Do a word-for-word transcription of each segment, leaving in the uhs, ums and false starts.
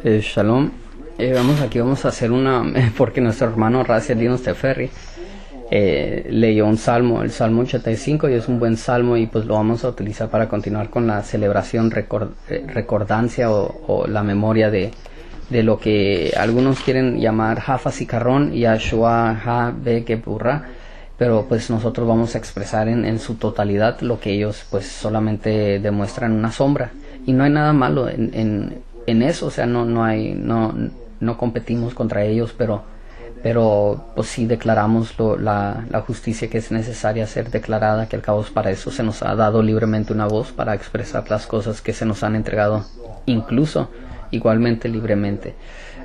Eh, shalom. Eh, vamos aquí, vamos a hacer una, porque nuestro hermano Raciel Dinos Teferri eh, leyó un salmo, el Salmo ochenta y cinco, y es un buen salmo, y pues lo vamos a utilizar para continuar con la celebración, record, eh, recordancia o, o la memoria de, de lo que algunos quieren llamar Hafa Sicarrón y Ashua Ha Be Geburah, pero pues nosotros vamos a expresar en, en su totalidad lo que ellos pues solamente demuestran una sombra, y no hay nada malo en, en, en eso, o sea, no, no hay, no, no competimos contra ellos, pero pero pues sí declaramos lo, la, la justicia que es necesaria ser declarada, que al cabo para eso se nos ha dado libremente una voz para expresar las cosas que se nos han entregado, incluso igualmente libremente.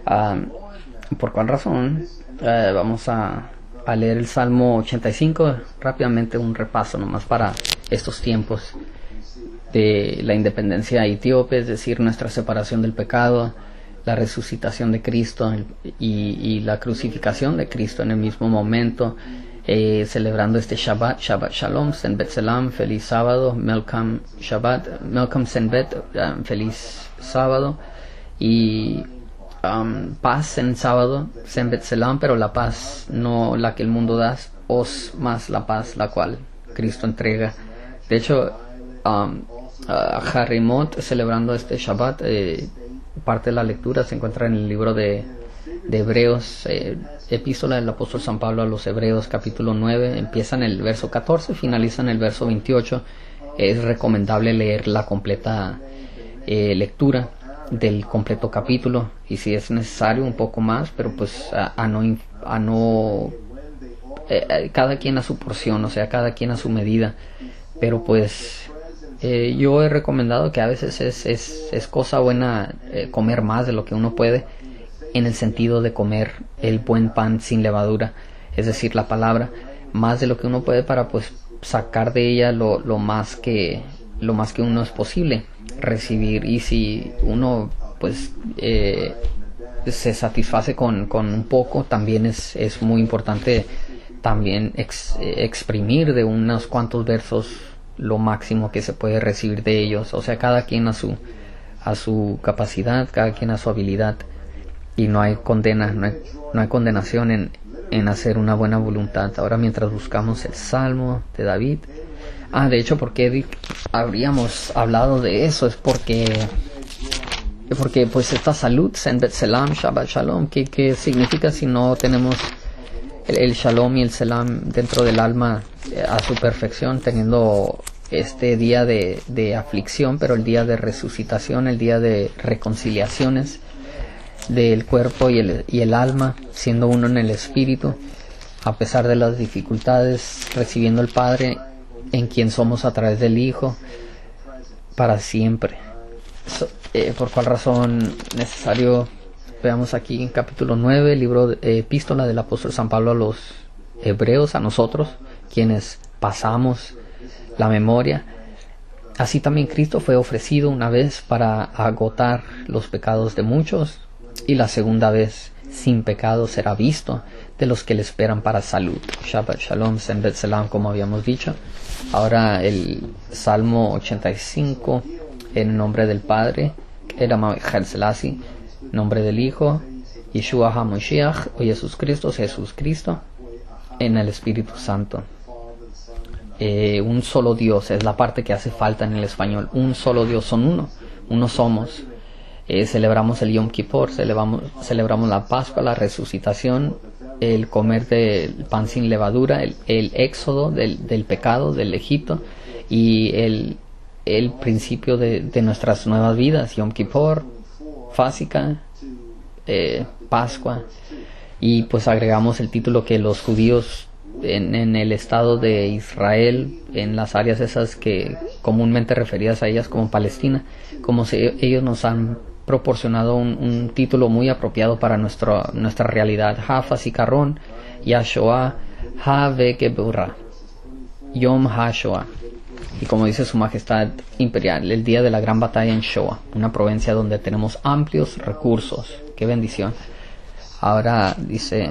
Uh, ¿Por cuál razón? Uh, vamos a, a leer el Salmo ochenta y cinco, rápidamente un repaso nomás para estos tiempos de la independencia etíope, es decir, nuestra separación del pecado, la resucitación de Cristo y, y la crucificación de Cristo en el mismo momento, eh, celebrando este Shabbat, Shabbat Shalom, Senbet Selam, feliz sábado, Melkam Shabbat, Melkam Senbet, um, feliz sábado, y um, paz en sábado, Senbet Selam, pero la paz no la que el mundo da, os más la paz la cual Cristo entrega. De hecho, um, uh, Harimot, celebrando este Shabbat, eh, parte de la lectura se encuentra en el libro de, de Hebreos, eh, epístola del apóstol San Pablo a los Hebreos, capítulo nueve, empieza en el verso catorce, finaliza en el verso veintiocho. Es recomendable leer la completa eh, lectura del completo capítulo, y si es necesario un poco más, pero pues a, a no, a no eh, cada quien a su porción, o sea, cada quien a su medida, pero pues Eh, yo he recomendado que a veces es, es, es cosa buena eh, comer más de lo que uno puede, en el sentido de comer el buen pan sin levadura, es decir, la palabra, más de lo que uno puede, para pues sacar de ella lo, lo más que lo más que uno es posible recibir. Y si uno pues eh, se satisface con, con un poco, también es, es muy importante también ex, eh, exprimir de unos cuantos versos lo máximo que se puede recibir de ellos, o sea, cada quien a su a su capacidad, cada quien a su habilidad, y no hay condena, no hay, no hay condenación en, en hacer una buena voluntad. Ahora, mientras buscamos el Salmo de David, ah, de hecho, porque habríamos hablado de eso, es porque porque pues esta salud, Senbet Selam, Shabbat Shalom, ¿qué, qué significa si no tenemos el, el Shalom y el Selam dentro del alma a su perfección, teniendo este día de, de aflicción, pero el día de resucitación, el día de reconciliaciones del cuerpo y el, y el alma, siendo uno en el espíritu, a pesar de las dificultades, recibiendo el Padre en quien somos a través del Hijo para siempre. So, eh, por cuál razón necesario, veamos aquí en capítulo nueve, libro de, eh, epístola del apóstol San Pablo a los Hebreos, a nosotros quienes pasamos la memoria. Así también Cristo fue ofrecido una vez para agotar los pecados de muchos, y la segunda vez sin pecado será visto de los que le esperan para salud. Shabbat Shalom, Senbet Selam, como habíamos dicho. Ahora el Salmo ochenta y cinco, en nombre del Padre, Elam Selasi, nombre del Hijo, Yeshua HaMashiach, o Jesús Cristo, Jesús Cristo, en el Espíritu Santo. Eh, un solo Dios es la parte que hace falta en el español. Un solo Dios, son uno, uno somos. Eh, celebramos el Yom Kippur, celebramos, celebramos la Pascua, la resucitación, el comer del pan sin levadura, el, el éxodo del, del pecado del Egipto, y el, el principio de, de nuestras nuevas vidas, Yom Kippur, Fásica, eh, Pascua, y pues agregamos el título que los judíos En, en el estado de Israel, en las áreas esas que comúnmente referidas a ellas como Palestina, como si ellos nos han proporcionado un, un título muy apropiado para nuestro, nuestra realidad. Hafa Sicarrón, Yahshua Ha Be Geburah, Yom HaShoah, y como dice su majestad imperial, el día de la gran batalla en Shoah, una provincia donde tenemos amplios recursos. Qué bendición. Ahora dice,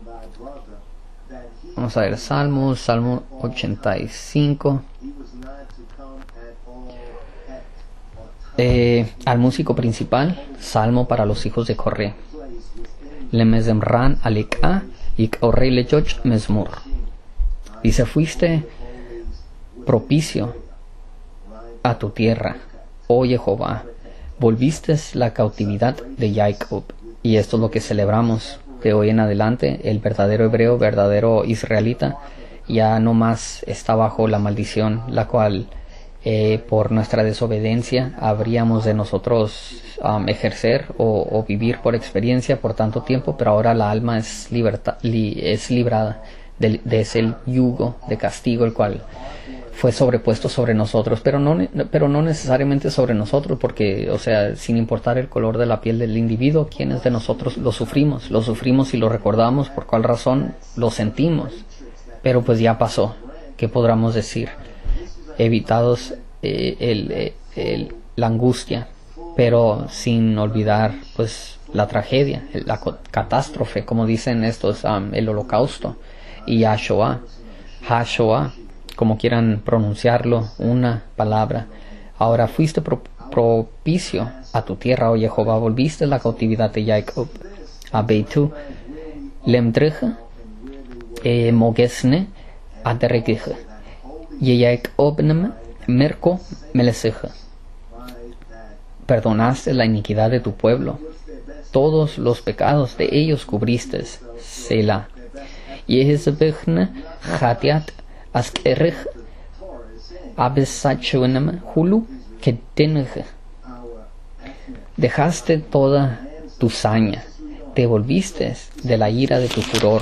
vamos a ver, Salmos, Salmo ochenta y cinco. Eh, al músico principal, salmo para los hijos de Coré. Le mezemran aleka y Coré le yoch mesmur. Dice, fuiste propicio a tu tierra, oh Jehová, volviste la cautividad de Jacob. Y esto es lo que celebramos de hoy en adelante. El verdadero hebreo, verdadero israelita, ya no más está bajo la maldición, la cual eh, por nuestra desobediencia habríamos de nosotros um, ejercer o, o vivir por experiencia por tanto tiempo, pero ahora la alma es, liberta, li, es librada de, de ese yugo de castigo el cual fue sobrepuesto sobre nosotros, pero no, pero no necesariamente sobre nosotros, porque, o sea, sin importar el color de la piel del individuo, quienes de nosotros lo sufrimos, lo sufrimos y lo recordamos, por cuál razón lo sentimos, pero pues ya pasó. ¿Qué podríamos decir? Evitados eh, el, el, el, la angustia, pero sin olvidar pues la tragedia, la catástrofe, como dicen estos, um, el holocausto y Yahshua, Hashoah, como quieran pronunciarlo, una palabra. Ahora fuiste pro, propicio a tu tierra, oh Jehová, volviste la cautividad de Jacob. A Beitu, Lemdreja, eh, Mogesne, Aderegeja, y Jacobnem, Merco, Meleseja. Perdonaste la iniquidad de tu pueblo, todos los pecados de ellos cubriste, Selah. Yehezbechne, Hatiat, Askerech, Abesachunem, Hulu, Ketenech. Dejaste toda tu saña, te volviste de la ira de tu furor.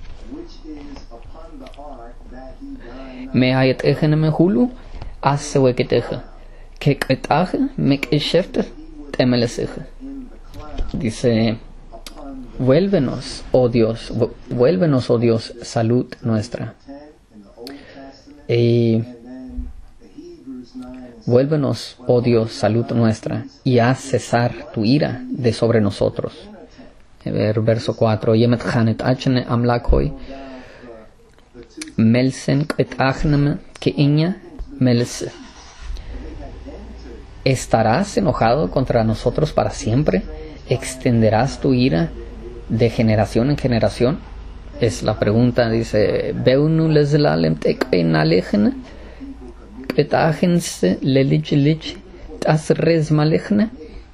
Me hayetechem Hulu, Aseweketech, Keketach, Mekesheft, Temelesech. Dice, vuélvenos, oh Dios, vuélvenos, oh Dios, salud nuestra. Y vuélvenos, oh Dios, salud nuestra, y haz cesar tu ira de sobre nosotros. El verso cuatro. Yemet hanet achne amlakoi melsen et achnem que iña melse. ¿Estarás enojado contra nosotros para siempre? ¿Extenderás tu ira de generación en generación? Es la pregunta. Dice, Beunu leslalem tekpeinalechne ketagense lelich tasres malechne.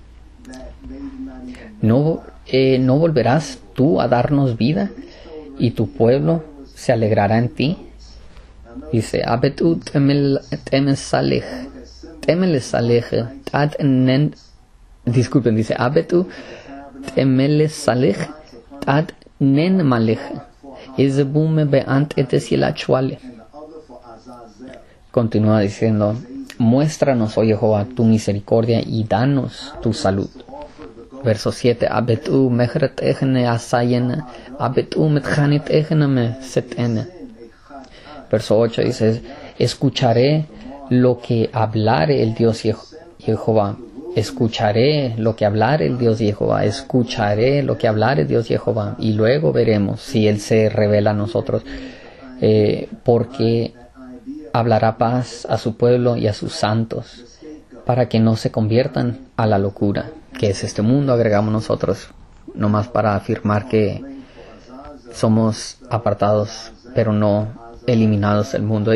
No, eh, no volverás tú a darnos vida y tu pueblo se alegrará en ti. Dice, Abetu temel temesalech temelesalech tat nen. Disculpen, dice, Abetu temelesalech tat nen malech. Continúa diciendo, muéstranos, oh Jehová, tu misericordia y danos tu salud. Verso siete. Abetu mechret echne asayene, abetu metchanit echne me setene. Verso ocho dice, escucharé lo que hablare el Dios Jehová. Escucharé lo que hablare el Dios Jehová, escucharé lo que hablare el Dios Jehová, y luego veremos si Él se revela a nosotros, eh, porque hablará paz a su pueblo y a sus santos, para que no se conviertan a la locura, que es este mundo, agregamos nosotros, nomás para afirmar que somos apartados, pero no eliminados del mundo.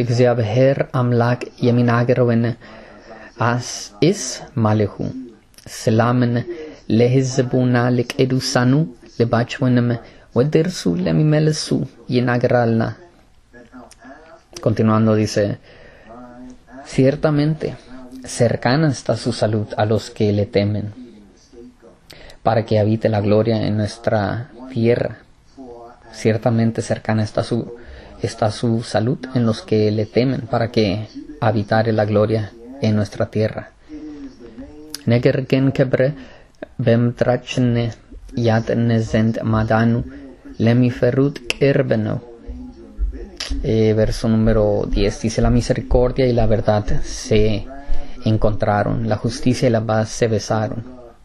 As is malehu selamen lehizbuna lekedusanu lebachwenem wedersu lemimelesu yenagralna. Continuando dice, ciertamente cercana está su salud a los que le temen, para que habite la gloria en nuestra tierra. Ciertamente cercana está su está su salud en los que le temen, para que habitare la gloria en nuestra tierra. Negergen kebre bemtrachne yatnezent madanu lemiferut kerbeno. Eh, verso número diez dice, la misericordia y la verdad se encontraron, la justicia y la paz se besaron.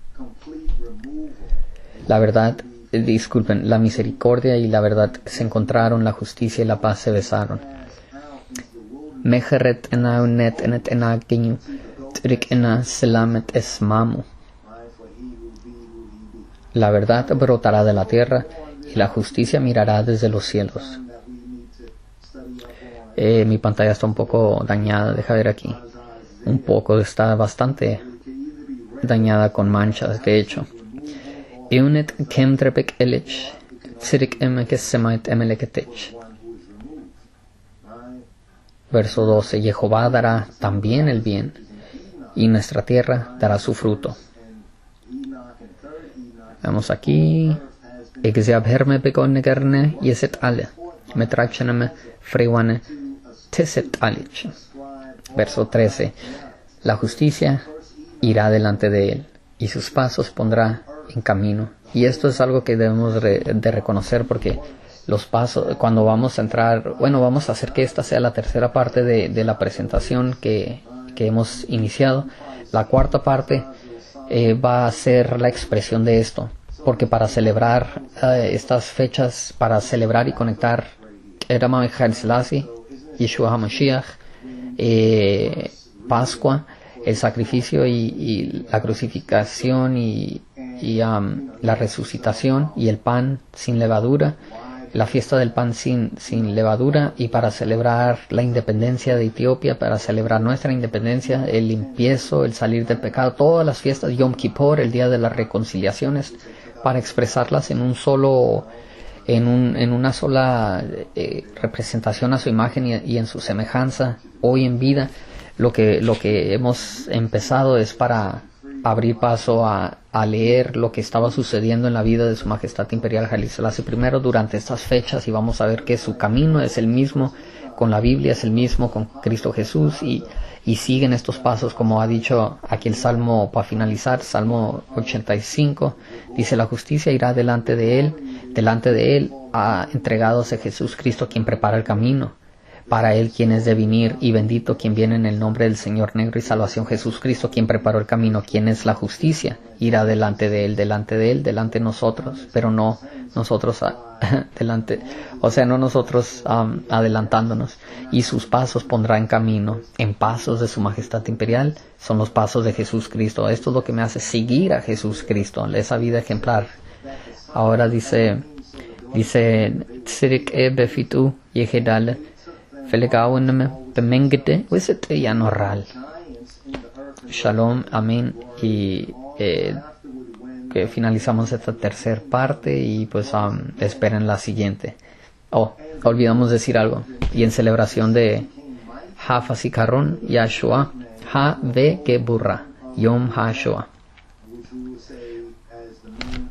La verdad, eh, disculpen, la misericordia y la verdad se encontraron, la justicia y la paz se besaron. Mejeret enaunet enet enaginu Trik'ena selamet esmamu. La verdad brotará de la tierra y la justicia mirará desde los cielos. Eh, mi pantalla está un poco dañada, deja ver aquí. Un poco, está bastante dañada con manchas, de hecho. Eunet kemtrepek elech, tsirik emeke semait emeleketech. Verso doce. Jehová dará también el bien, y nuestra tierra dará su fruto. Vamos aquí. Exeabherme begonegerne yeset ale, metracheneme frewane teset alich. Verso trece. La justicia irá delante de él, y sus pasos pondrá en camino. Y esto es algo que debemos re de reconocer, porque los pasos, cuando vamos a entrar, bueno, vamos a hacer que esta sea la tercera parte de, de la presentación que, que hemos iniciado. La cuarta parte eh, va a ser la expresión de esto, porque para celebrar eh, estas fechas, para celebrar y conectar Erama Haile Selassie, Yeshua HaMashiach, eh, Pascua, el sacrificio y, y la crucificación y, y um, la resucitación y el pan sin levadura, la fiesta del pan sin, sin levadura, y para celebrar la independencia de Etiopía, para celebrar nuestra independencia, el limpieza, el salir del pecado, todas las fiestas, Yom Kippur, el día de las reconciliaciones, para expresarlas en un solo, en, un, en una sola eh, representación a su imagen y, y en su semejanza, hoy en vida. Lo que, lo que hemos empezado es para abrir paso a, a leer lo que estaba sucediendo en la vida de Su Majestad Imperial Haile Selassie primero durante estas fechas, y vamos a ver que su camino es el mismo con la Biblia, es el mismo con Cristo Jesús, y, y siguen estos pasos, como ha dicho aquí el Salmo para finalizar, Salmo ochenta y cinco, dice: la justicia irá delante de él, delante de él ha entregadose Jesús Cristo, quien prepara el camino para él, quien es de venir, y bendito quien viene en el nombre del Señor negro y salvación, Jesús Cristo, quien preparó el camino, quien es la justicia, irá delante de él, delante de él, delante de nosotros, pero no nosotros a, delante, o sea, no nosotros um, adelantándonos, y sus pasos pondrá en camino, en pasos de Su Majestad Imperial, son los pasos de Jesús Cristo. Esto es lo que me hace seguir a Jesús Cristo, esa vida ejemplar. Ahora dice, dice, Tsirik e befitu yehedale, Shalom, amén. Y eh, que finalizamos esta tercera parte, y pues um, esperen la siguiente. Oh, olvidamos decir algo. Y en celebración de Hafasikaron Yahshua Ha Ve Geburra Yom HaShoah.